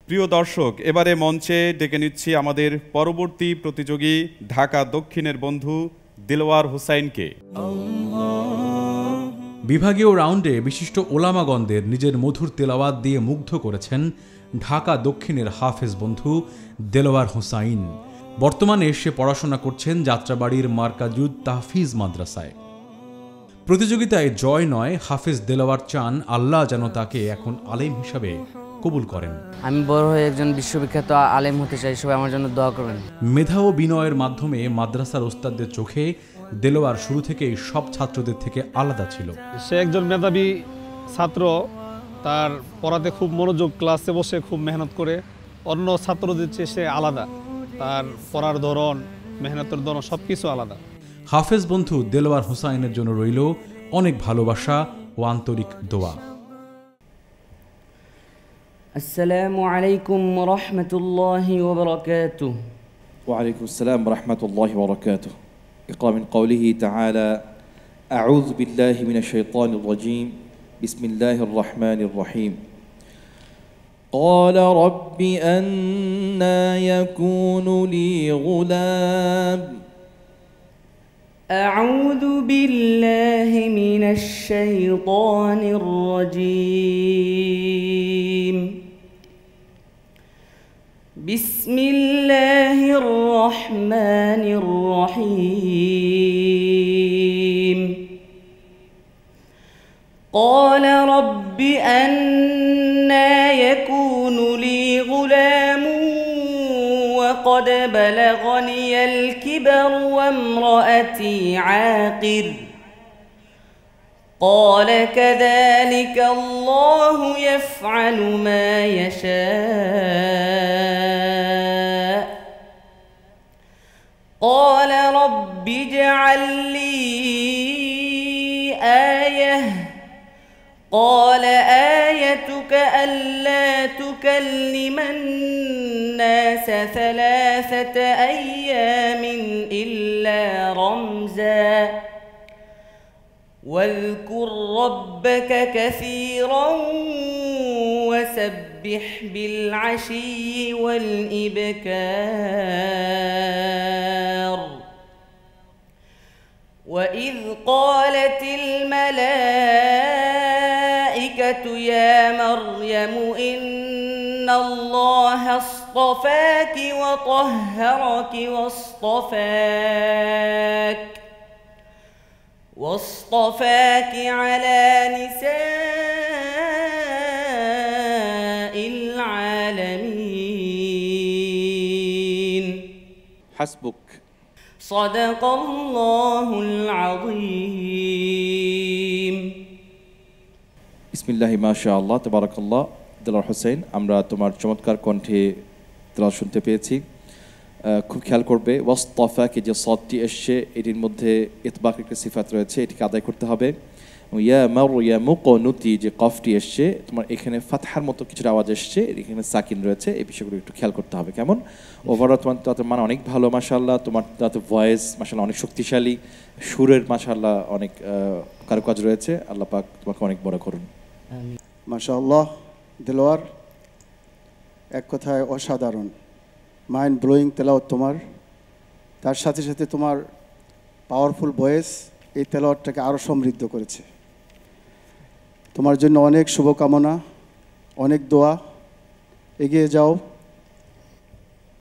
প্রিয় দর্শক, এবারে মঞ্চে ডেকে নিচ্ছি আমাদের পরবর্তী প্রতিযোগী ঢাকা দক্ষিণের বন্ধু দিলওয়ার হোসাইনকে। বিভাগীয় রাউন্ডে বিশিষ্ট ওলামাগণদের নিজের মধুর তেলাওয়াত দিয়ে মুগ্ধ করেছেন ঢাকা দক্ষিণের হাফেজ বন্ধু দেলোয়ার হোসাইন। বর্তমানে সে পড়াশোনা করছেন যাত্রাবাড়ির মার্কাজুদ তাহফিজ মাদ্রাসায়। প্রতিযোগিতায় জয় নয়, হাফেজ দেলোয়ার চান আল্লাহ যেন তাকে এখন আলেম হিসাবে কবুল করেন। আমি বড় হয়ে একজন বিশ্ববিখ্যাত আলেম হতে চাই, সবাই আমার জন্য দোয়া করবেন। মেধা ও বিনয়ের মাধ্যমে মাদ্রাসার ওস্তাদদের চোখে দেলোয়ার শুরু থেকেই সব ছাত্রদের থেকে আলাদা ছিল। সে একজন মেধাবী ছাত্র, তার পড়াতে খুব মনোযোগ, ক্লাসে বসে খুব মেহনত করে, অন্য ছাত্রদের চেয়ে সে আলাদা। তার পড়ার ধরন, মেহনতের ধরন সব কিছু আলাদা। হাফেজ বন্ধু দেলোয়ার হোসাইনের জন্য রইল অনেক ভালোবাসা ও আন্তরিক দোয়া। আসসালামু আলাইকুম ওয়া রাহমাতুল্লাহি ওয়া বারাকাতুহু। ওয়া আলাইকুম আসসালাম ওয়া রাহমাতুল্লাহি ওয়া বারাকাতুহু। ইকরা মিন কওলিহি তাআলা আউযু বিল্লাহি মিনাশ শাইতানির রাজীম। বিসমিল্লাহির রাহমানির রাহিম। قال رب أنى يكون لي غلام. أعوذ بالله من الشيطان الرجيم. بسم الله الرحمن الرحيم. قال رب أنى يكون لي غلام وقد بلغني الكبر وامرأتي عاقر. قال كذلك الله يفعل ما يشاء. قال رب اجعل لي آية. قال آيتك ألا تكلم الناس 3 أيام إلا رمزا واذكر ربك كثيرا وسبح بالعشي والإبكار. وإذ قالت الملائكة يا مريم إن الله اصطفاك وطهرك واصطفاك على نساء العالمين. حسبك. صدق الله العظيم. বিসমিল্লাহি মাশাআল্লাহ তাবারাকাল্লাহ। দেলোয়ার হোসেন, আমরা তোমার চমৎকার কণ্ঠে তেলাওয়াত শুনতে পেয়েছি। খুব খেয়াল করবে, ওয়াসতাফাকে যে সদটি এসছে এটির মধ্যে ইতবাক একটা সিফাত রয়েছে, এটিকে আদায় করতে হবে। ইয়া মারইয়ামু কুনুতি যে কফটি এসছে, তোমার এখানে ফাতহার মতো কিছুটা আওয়াজ এসছে, এখানে সাকিন রয়েছে, এই বিষয়গুলো একটু খেয়াল করতে হবে। কেমন ওভারঅল তোমার তাদের মান অনেক ভালো মাশাআল্লাহ। তোমার তাতে ভয়েস মাশাআল্লাহ অনেক শক্তিশালী, সুরের মাশাআল্লাহ অনেক কারুকাজ রয়েছে। আল্লাহ পাক তোমাকে অনেক বড় করুন। মাশাআল্লাহ দেলোয়ার, এক কথায় অসাধারণ, মাইন্ড ব্লোয়িং তেলাওয়াত তোমার। তার সাথে সাথে তোমার পাওয়ারফুল ভয়েস এই তেলাওয়াতটাকে আরও সমৃদ্ধ করেছে। তোমার জন্য অনেক শুভকামনা, অনেক দোয়া। এগিয়ে যাও।